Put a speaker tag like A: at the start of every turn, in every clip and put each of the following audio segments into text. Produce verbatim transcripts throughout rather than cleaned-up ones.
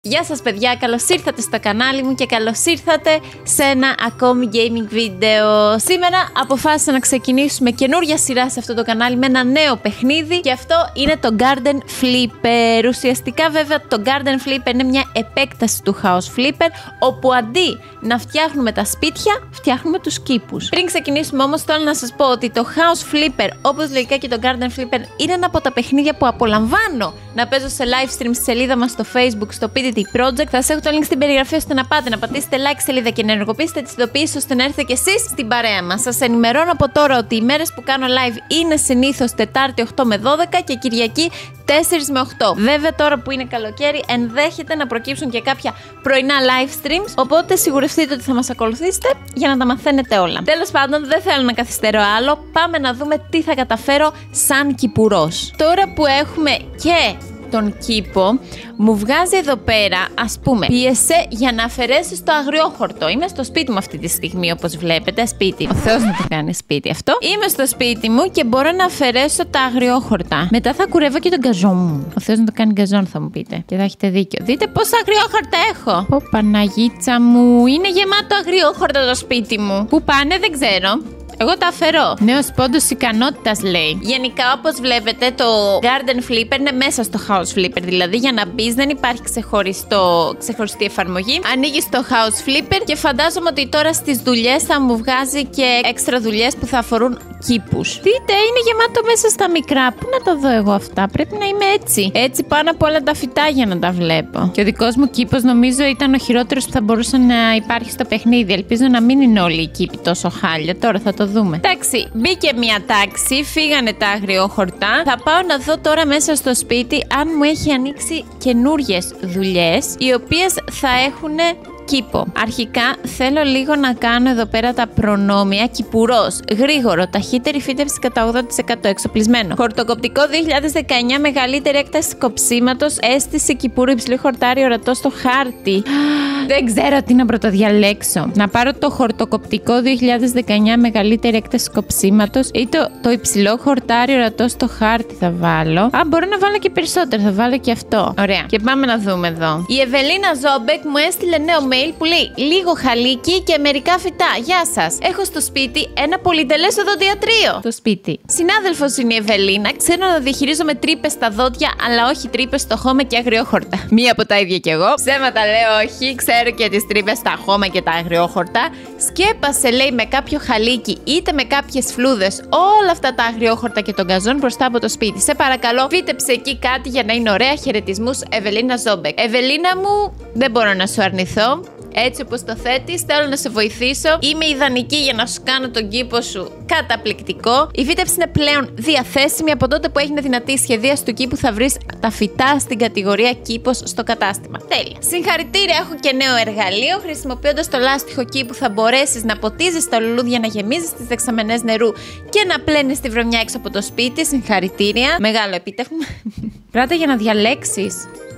A: Γεια σας παιδιά, καλώς ήρθατε στο κανάλι μου και καλώς ήρθατε σε ένα ακόμη gaming βίντεο. Σήμερα αποφάσισα να ξεκινήσουμε καινούργια σειρά σε αυτό το κανάλι με ένα νέο παιχνίδι και αυτό είναι το Garden Flipper. Ουσιαστικά βέβαια το Garden Flipper είναι μια επέκταση του House Flipper, όπου αντί να φτιάχνουμε τα σπίτια, φτιάχνουμε τους κήπους. Πριν ξεκινήσουμε όμως θέλω να σας πω ότι το House Flipper, όπως λογικά και το Garden Flipper, είναι ένα από τα παιχνίδια που απολαμβάνω να παίζω σε live stream στη σελίδα μας στο Facebook, στο πι ντι τι Project. Θα σας έχω το link στην περιγραφή ώστε να πάτε να πατήσετε like σελίδα και να ενεργοποιήσετε τις ειδοποιήσεις ώστε να έρθετε κι εσείς στην παρέα μας. Σας ενημερώνω από τώρα ότι οι μέρες που κάνω live είναι συνήθως Τετάρτη οκτώ με δώδεκα και Κυριακή τέσσερα με οκτώ. Βέβαια, τώρα που είναι καλοκαίρι, ενδέχεται να προκύψουν και κάποια πρωινά live streams. Οπότε σιγουρευτείτε ότι θα μας ακολουθήσετε για να τα μαθαίνετε όλα. Τέλος πάντων, δεν θέλω να καθυστερώ άλλο. Πάμε να δούμε τι θα καταφέρω σαν κυπουρός. Τώρα που έχουμε και τον κήπο, μου βγάζει εδώ πέρα, ας πούμε, πίεσε για να αφαιρέσεις το αγριόχορτο. Είμαι στο σπίτι μου αυτή τη στιγμή, όπως βλέπετε. Σπίτι. Ο Θεός να το κάνει σπίτι αυτό. Είμαι στο σπίτι μου και μπορώ να αφαιρέσω τα αγριόχορτα. Μετά θα κουρεύω και τον γκαζόν μου. Ο Θεός να το κάνει γκαζόν, θα μου πείτε. Και θα έχετε δίκιο. Δείτε πόσα αγριόχορτα έχω. Ω Παναγίτσα μου, είναι γεμάτο αγριόχορτα το σπίτι μου. Πού πάνε, δεν ξέρω. Εγώ τα αφαιρώ. Νέος πόντος ικανότητας λέει. Γενικά, όπως βλέπετε, το Garden Flipper είναι μέσα στο House Flipper. Δηλαδή, για να μπεις δεν υπάρχει ξεχωριστό, ξεχωριστή εφαρμογή. Ανοίγεις το House Flipper και φαντάζομαι ότι τώρα στις δουλειές θα μου βγάζει και έξτρα δουλειές που θα αφορούν κήπους. Δείτε, είναι γεμάτο μέσα στα μικρά. Πού να τα δω εγώ αυτά? Πρέπει να είμαι έτσι. Έτσι πάνω από όλα τα φυτά για να τα βλέπω. Και ο δικός μου κήπος νομίζω ήταν ο χειρότερος που θα μπορούσε να υπάρχει στο παιχνίδι. Ελπίζω να μην είναι όλοι οι κήποι τόσο χάλια. Τώρα θα το δούμε. Εντάξει, μπήκε μια τάξη, φύγανε τα αγριόχορτα. Θα πάω να δω τώρα μέσα στο σπίτι αν μου έχει ανοίξει καινούριες δουλειές, οι οποίες θα έχουν κήπο. Αρχικά θέλω λίγο να κάνω εδώ πέρα τα προνόμια. Κυπουρός, γρήγορο, ταχύτερη φύτευση κατά ογδόντα τοις εκατό, εξοπλισμένο. Χορτοκοπτικό δύο χιλιάδες δεκαεννιά, μεγαλύτερη έκταση κοψίματος, αίσθηση κυπουρού, υψηλό χορτάρι, ορατό στο χάρτη. Δεν ξέρω τι να πρωτοδιαλέξω. Να πάρω το χορτοκοπτικό δύο χιλιάδες δεκαεννιά, μεγαλύτερη έκταση κοψίματος, ή το, το υψηλό χορτάρι, ορατό στο χάρτη θα βάλω. Α, μπορώ να βάλω και περισσότερο, θα βάλω και αυτό. Ωραία. Και πάμε να δούμε εδώ. Η Ευελίνα Ζόμπεκ μου έστειλε νέο mail που λέει λίγο χαλίκι και μερικά φυτά. Γεια σας. Έχω στο σπίτι ένα πολυτελές οδοντιατρίο. Στο σπίτι. Συνάδελφος είναι η Ευελίνα. Ξέρω να διαχειρίζομαι τρύπες στα δόντια, αλλά όχι τρύπες στο χώμα και αγριόχορτα. Μία από τα ίδια κι εγώ. Ψέματα λέω όχι. Ξέρω και τις τρύπες στα χώμα και τα αγριόχορτα. Σκέπασε, λέει, με κάποιο χαλίκι είτε με κάποιες φλούδες όλα αυτά τα αγριόχορτα και τον γκαζόν μπροστά από το σπίτι. Σε παρακαλώ, φύτεψε εκεί κάτι για να είναι ωραία. Χαιρετισμούς, Ευελίνα Ζόμπεκ. Ευελίνα μου, δεν μπορώ να σου αρνηθώ. Έτσι όπως το θέτεις, θέλω να σε βοηθήσω. Είμαι ιδανική για να σου κάνω τον κήπο σου καταπληκτικό. Η φύτευση είναι πλέον διαθέσιμη. Από τότε που έγινε δυνατή η σχεδίαση του κήπου, θα βρεις τα φυτά στην κατηγορία κήπος στο κατάστημα. Τέλεια. Συγχαρητήρια, έχω και νέο εργαλείο. Χρησιμοποιώντας το λάστιχο κήπου, θα μπορέσεις να ποτίζεις τα λουλούδια, να γεμίζεις τις δεξαμενές νερού και να πλένεις τη βρωμιά έξω από το σπίτι. Συγχαρητήρια. Μεγάλο επίτευγμα. Πράτε για να διαλέξεις.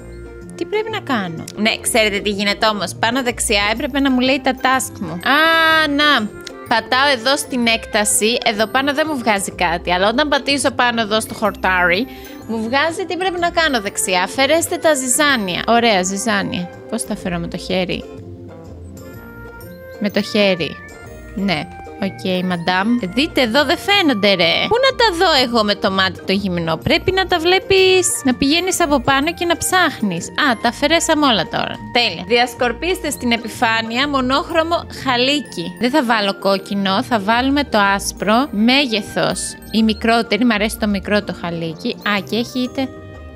A: Τι πρέπει να κάνω? Ναι, ξέρετε τι γίνεται όμως. Πάνω δεξιά έπρεπε να μου λέει τα task μου. Α, να. Πατάω εδώ στην έκταση. Εδώ πάνω δεν μου βγάζει κάτι. Αλλά όταν πατήσω πάνω εδώ στο χορτάρι, μου βγάζει τι πρέπει να κάνω δεξιά. Αφαιρέστε τα ζυζάνια. Ωραία, ζυζάνια. Πώς τα αφαιρώ? Με το χέρι. Με το χέρι. Ναι. Οκ, okay, μαντάμ. Δείτε εδώ, δεν φαίνονται, ρε. Πού να τα δω εγώ με το μάτι το γυμνό? Πρέπει να τα βλέπεις, να πηγαίνεις από πάνω και να ψάχνεις. Α, τα αφαιρέσαμε όλα τώρα. Τέλεια. Διασκορπίστε στην επιφάνεια μονόχρωμο χαλίκι. Δεν θα βάλω κόκκινο, θα βάλουμε το άσπρο. Μέγεθος η μικρότερη, μου αρέσει το μικρό το χαλίκι. Α, και έχει είτε.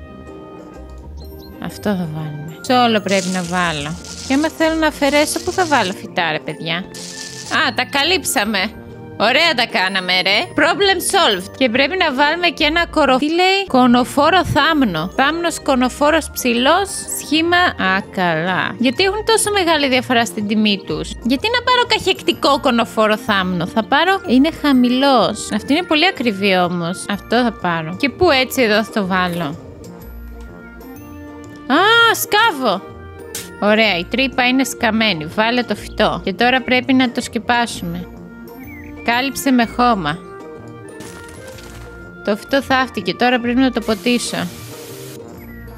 A: Αυτό θα βάλουμε. Σε όλο πρέπει να βάλω. Και άμα θέλω να αφαιρέσω, πού θα βάλω φυτά, ρε παιδιά? Α, τα καλύψαμε. Ωραία τα κάναμε, ρε. Problem solved. Και πρέπει να βάλουμε και ένα κορο... Τι λέει? Κονοφόρο θάμνο. Θάμνος κονοφόρος ψηλός. Σχήμα... Α, καλά. Γιατί έχουν τόσο μεγάλη διαφορά στην τιμή τους? Γιατί να πάρω καχεκτικό κονοφόρο θάμνο? Θα πάρω... Είναι χαμηλός. Αυτή είναι πολύ ακριβή όμως. Αυτό θα πάρω. Και πού έτσι εδώ θα το βάλω? Α, σκάβω. Ωραία, η τρύπα είναι σκαμμένη. Βάλε το φυτό. Και τώρα πρέπει να το σκεπάσουμε. Κάλυψε με χώμα. Το φυτό θαύτηκε. Τώρα πρέπει να το ποτίσω.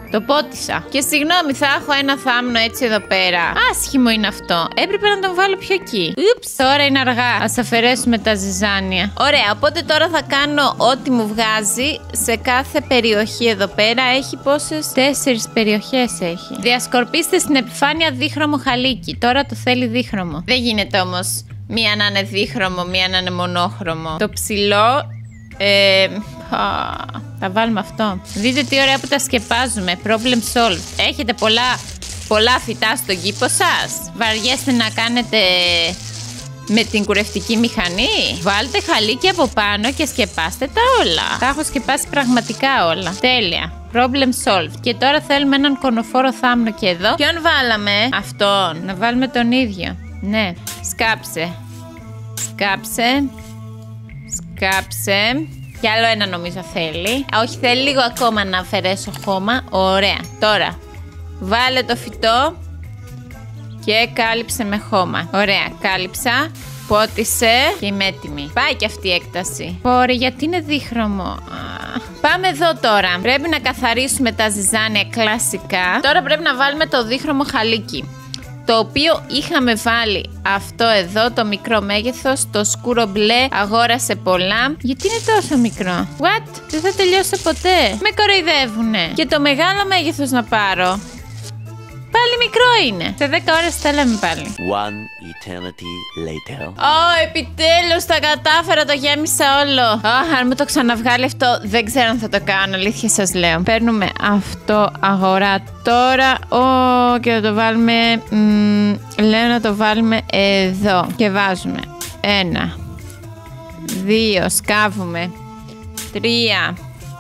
A: Το πότισα. Και συγγνώμη, θα έχω ένα θάμνο έτσι εδώ πέρα. Άσχημο είναι αυτό. Έπρεπε να τον βάλω πιο εκεί. Ούψ, τώρα είναι αργά. Ας αφαιρέσουμε τα ζυζάνια. Ωραία, οπότε τώρα θα κάνω ό,τι μου βγάζει σε κάθε περιοχή εδώ πέρα. Έχει πόσες? Τέσσερις περιοχές έχει. Διασκορπίστε στην επιφάνεια δίχρωμο χαλίκι. Τώρα το θέλει δίχρωμο. Δεν γίνεται όμως μία να είναι δίχρωμο, μία να είναι μονόχρωμο. Το ψηλό. Ε, α, θα βάλουμε αυτό. Δείτε τι ωραία που τα σκεπάζουμε. Problem solved. Έχετε πολλά, πολλά φυτά στον κήπο σας? Βαριέστε να κάνετε με την κουρευτική μηχανή? Βάλτε χαλίκι από πάνω και σκεπάστε τα όλα. Τα έχω σκεπάσει πραγματικά όλα. Τέλεια. Problem solved. Και τώρα θέλουμε έναν κονοφόρο θάμνο και εδώ. Ποιον βάλαμε? Αυτόν. Να βάλουμε τον ίδιο. Ναι. Σκάψε. Σκάψε. Σκάψε. Κι άλλο ένα νομίζω θέλει. Α, όχι, θέλει λίγο ακόμα να αφαιρέσω χώμα. Ωραία. Τώρα βάλε το φυτό και κάλυψε με χώμα. Ωραία, κάλυψα. Πότισε και είμαι έτοιμη. Πάει και αυτή η έκταση. Ωραία, γιατί είναι δίχρωμο. Πάμε εδώ τώρα. Πρέπει να καθαρίσουμε τα ζυζάνια κλασικά. Τώρα πρέπει να βάλουμε το δίχρωμο χαλίκι, το οποίο είχαμε βάλει αυτό εδώ, το μικρό μέγεθος, το σκούρο μπλε, αγόρασε πολλά. Γιατί είναι τόσο μικρό? What? Δεν θα τελειώσω ποτέ. Με κοροϊδεύουνε. Και το μεγάλο μέγεθος να πάρω. Πάλι μικρό είναι. Σε δέκα ώρες θα λέμε πάλι.
B: One eternity later.
A: Ω, oh, επιτέλους τα κατάφερα, το γέμισα όλο. Oh, αν μου το ξαναβγάλει αυτό, δεν ξέρω αν θα το κάνω, αλήθεια σας λέω. Παίρνουμε αυτό αγορά τώρα. Ω, oh, και θα το βάλουμε. Μ, λέω να το βάλουμε εδώ. Και βάζουμε ένα, δύο, σκάβουμε. Τρία,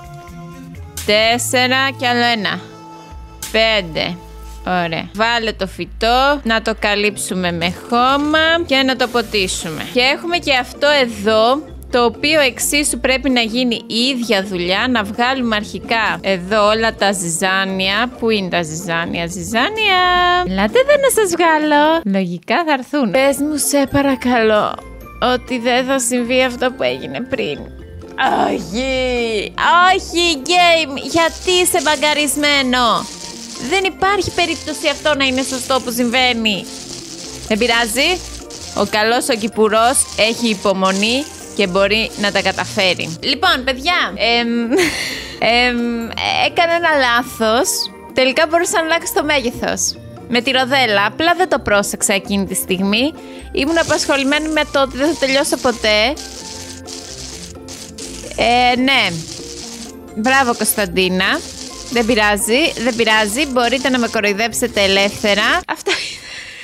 A: τέσσερα και άλλο ένα. Πέντε. Ωραία. Βάλε το φυτό, να το καλύψουμε με χώμα και να το ποτίσουμε. Και έχουμε και αυτό εδώ, το οποίο εξίσου πρέπει να γίνει η ίδια δουλειά. Να βγάλουμε αρχικά εδώ όλα τα ζυζάνια. Πού είναι τα ζυζάνια? Ζυζάνια! Ελάτε εδώ να σας βγάλω. Λογικά θα έρθουν. Πες μου σε παρακαλώ ότι δεν θα συμβεί αυτό που έγινε πριν. Όχι! Όχι, game! Γιατί είσαι μπαγκαρισμένο? Δεν υπάρχει περίπτωση αυτό να είναι σωστό που συμβαίνει. Δεν πειράζει. Ο καλός ο Κυπουρός έχει υπομονή και μπορεί να τα καταφέρει. Λοιπόν, παιδιά, εμ, εμ, έκανα ένα λάθος. Τελικά μπορούσα να αλλάξω το μέγεθος με τη ροδέλα. Απλά δεν το πρόσεξα εκείνη τη στιγμή. Ήμουν απασχολημένη με το ότι δεν θα τελειώσω ποτέ. Ε, ναι. Μπράβο, Κωνσταντίνα. Δεν πειράζει, δεν πειράζει. Μπορείτε να με κοροϊδέψετε ελεύθερα. Αυτό είναι.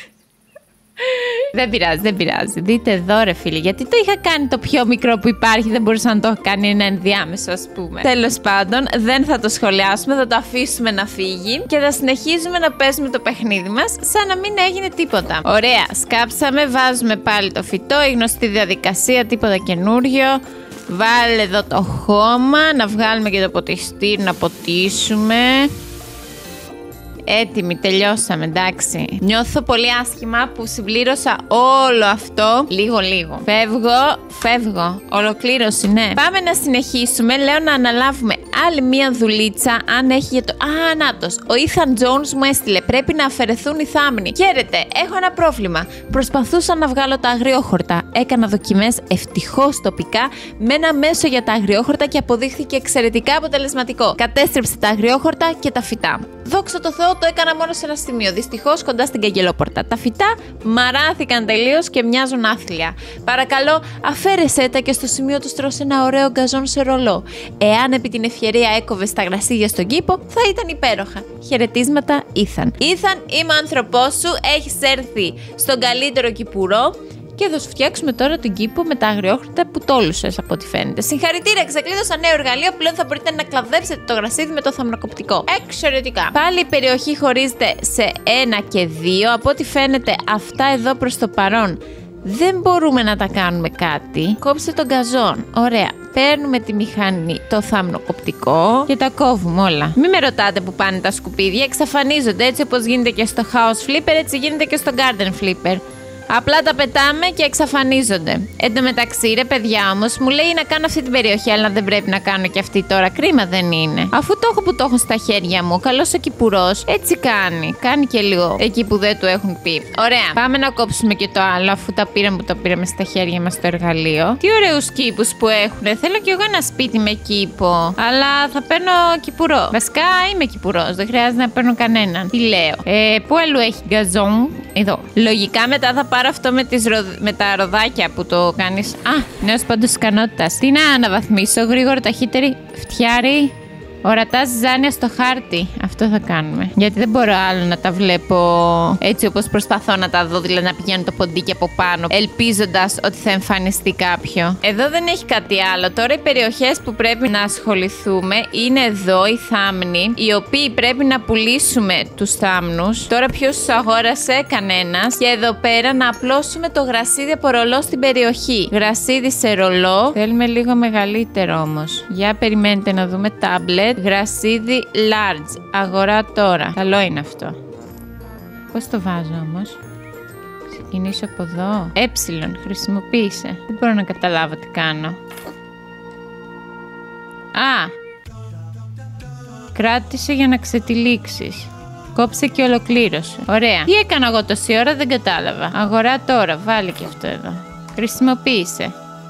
A: Δεν πειράζει, δεν πειράζει. Δείτε εδώ, ρε φίλοι. Γιατί το είχα κάνει το πιο μικρό που υπάρχει, δεν μπορούσα να το έχω κάνει ένα ενδιάμεσο, ας πούμε. Τέλος πάντων, δεν θα το σχολιάσουμε, θα το αφήσουμε να φύγει και θα συνεχίζουμε να παίζουμε το παιχνίδι μας σαν να μην έγινε τίποτα. Ωραία, σκάψαμε, βάζουμε πάλι το φυτό, η γνωστή διαδικασία, τίποτα καινούριο. Βάλε εδώ το χώμα, να βγάλουμε και το ποτιστήρι, να ποτίσουμε. Έτοιμοι, τελειώσαμε, εντάξει. Νιώθω πολύ άσχημα που συμπλήρωσα όλο αυτό λίγο-λίγο. Φεύγω, φεύγω. Ολοκλήρωση, ναι. Πάμε να συνεχίσουμε. Λέω να αναλάβουμε άλλη μία δουλίτσα. Αν έχει για το. Α, νάτος. Ο Ethan Jones μου έστειλε. Πρέπει να αφαιρεθούν οι θάμνοι. Χαίρετε, έχω ένα πρόβλημα. Προσπαθούσα να βγάλω τα αγριόχορτα. Έκανα δοκιμές ευτυχώς τοπικά με ένα μέσο για τα αγριόχορτα και αποδείχθηκε εξαιρετικά αποτελεσματικό. Κατέστρεψε τα αγριόχορτα και τα φυτά. Δόξα τω Θεώ, το έκανα μόνο σε ένα σημείο. Δυστυχώς κοντά στην καγκελόπορτα. Τα φυτά μαράθηκαν τελείως και μοιάζουν άθλια. Παρακαλώ, αφαίρεσέ τα και στο σημείο του στρώσε ένα ωραίο γκαζόν σε ρολό. Εάν επί την ευκαιρία έκοβες τα γρασίδια στον κήπο, θα ήταν υπέροχα. Χαιρετίσματα, Ethan. Ethan, είμαι ο άνθρωπός σου. Έχεις έρθει στον καλύτερο κυπουρό. Και θα σου φτιάξουμε τώρα τον κήπο με τα αγριόχορτα που τόλουσες από ό,τι φαίνεται. Συγχαρητήρια, ξεκλείδωσα νέο εργαλείο. Πλέον θα μπορείτε να κλαδέψετε το γρασίδι με το θαμνοκοπτικό. Εξαιρετικά. Πάλι η περιοχή χωρίζεται σε ένα και δύο. Από ό,τι φαίνεται, αυτά εδώ προς το παρόν δεν μπορούμε να τα κάνουμε κάτι. Κόψτε τον γκαζόν. Ωραία. Παίρνουμε τη μηχανή, το θαμνοκοπτικό και τα κόβουμε όλα. Μην με ρωτάτε που πάνε τα σκουπίδια. Εξαφανίζονται έτσι όπως γίνεται και στο House Flipper, έτσι γίνεται και στο Garden Flipper. Απλά τα πετάμε και εξαφανίζονται. Εν τω μεταξύ, ρε παιδιά, όμως μου λέει να κάνω αυτή την περιοχή, αλλά δεν πρέπει να κάνω και αυτή τώρα. Κρίμα δεν είναι. Αφού το έχω που το έχω στα χέρια μου, καλός ο κυπουρός έτσι κάνει. Κάνει και λίγο εκεί που δεν του έχουν πει. Ωραία. Πάμε να κόψουμε και το άλλο, αφού τα πήραμε που τα πήραμε στα χέρια μας στο εργαλείο. Τι ωραίους κήπους που έχουν. Θέλω κι εγώ ένα σπίτι με κήπο. Αλλά θα παίρνω κυπουρό. Βασικά είμαι κυπουρός. Δεν χρειάζεται να παίρνω κανέναν. Τι λέω. Ε, πού αλλού έχει γκαζόν? Εδώ. Λογικά μετά θα πάρω αυτό με, τις ροδ... με τα ροδάκια που το κάνεις. Α, νέος πάντως ικανότητας. Τι να αναβαθμίσω, γρήγορο, ταχύτερη, φτιάρι. Ορατά ζυζάνια στο χάρτη. Αυτό θα κάνουμε. Γιατί δεν μπορώ άλλο να τα βλέπω έτσι όπως προσπαθώ να τα δω. Δηλαδή να πηγαίνουν το ποντίκι από πάνω, ελπίζοντας ότι θα εμφανιστεί κάποιο. Εδώ δεν έχει κάτι άλλο. Τώρα οι περιοχές που πρέπει να ασχοληθούμε είναι εδώ οι θάμνοι, οι οποίοι πρέπει να πουλήσουμε τους θάμνους. Τώρα ποιος τους αγόρασε? Κανένας. Και εδώ πέρα να απλώσουμε το γρασίδι από ρολό στην περιοχή. Γρασίδι σε ρολό. Θέλουμε λίγο μεγαλύτερο όμως. Για περιμένετε να δούμε τάμπλετ. Γρασίδι large. Αγορά τώρα. Καλό είναι αυτό. Πώς το βάζω όμως? Ξεκινήσω από εδώ. Ε, χρησιμοποίησε. Δεν μπορώ να καταλάβω τι κάνω. Α! Κράτησε για να ξετυλίξεις. Κόψε και ολοκλήρωσε. Ωραία. Τι έκανα εγώ τόση ώρα δεν κατάλαβα. Αγορά τώρα. Βάλει και αυτό εδώ. Χρησιμοποίησε.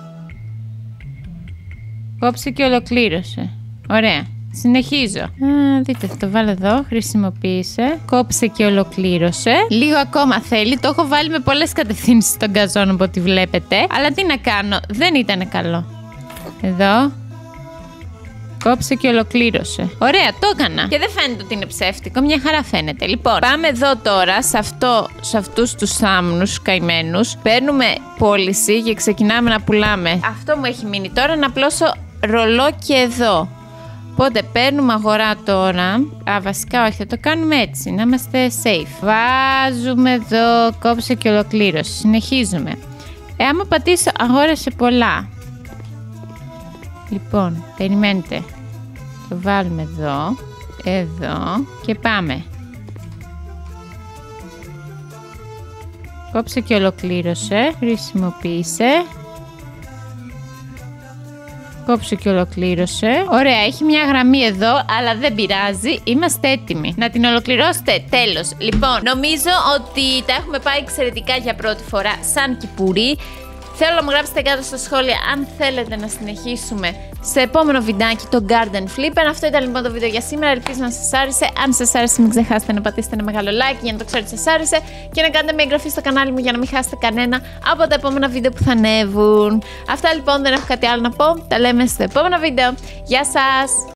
A: Κόψε και ολοκλήρωσε. Ωραία. Συνεχίζω. Α, δείτε, θα το βάλω εδώ. Χρησιμοποίησε. Κόψε και ολοκλήρωσε. Λίγο ακόμα θέλει. Το έχω βάλει με πολλές κατευθύνσεις στον γκαζόν, από ό,τι βλέπετε. Αλλά τι να κάνω, δεν ήταν καλό. Εδώ. Κόψε και ολοκλήρωσε. Ωραία, το έκανα. Και δεν φαίνεται ότι είναι ψεύτικο. Μια χαρά φαίνεται. Λοιπόν, πάμε εδώ τώρα σε, αυτό, σε αυτούς τους θάμνους καημένους. Παίρνουμε πώληση και ξεκινάμε να πουλάμε. Αυτό μου έχει μείνει τώρα, να απλώσω ρολό και εδώ. Οπότε παίρνουμε αγορά τώρα. Α, βασικά όχι, θα το κάνουμε έτσι, να είμαστε safe. Βάζουμε εδώ, κόψε και ολοκλήρωση. Συνεχίζουμε. Ε, άμα πατήσω αγόρασε πολλά. Λοιπόν, περιμένετε. Το βάλουμε εδώ, εδώ και πάμε. Κόψε και ολοκλήρωσε, χρησιμοποίησε. Κόψε και ολοκλήρωσε. Ωραία, έχει μια γραμμή εδώ, αλλά δεν πειράζει. Είμαστε έτοιμοι. Να την ολοκληρώσετε. Τέλος. Λοιπόν, νομίζω ότι τα έχουμε πάει εξαιρετικά για πρώτη φορά σαν κυπουρί. Θέλω να μου γράψετε κάτω στα σχόλια αν θέλετε να συνεχίσουμε σε επόμενο βιντεάκι το Garden Flipper. Αυτό ήταν λοιπόν το βίντεο για σήμερα. Ελπίζω να σας άρεσε. Αν σας άρεσε, μην ξεχάσετε να πατήσετε ένα μεγάλο like για να το ξέρετε ότι σας άρεσε και να κάνετε μια εγγραφή στο κανάλι μου για να μην χάσετε κανένα από τα επόμενα βίντεο που θα ανέβουν. Αυτά λοιπόν, δεν έχω κάτι άλλο να πω. Τα λέμε στο επόμενο βίντεο. Γεια σας!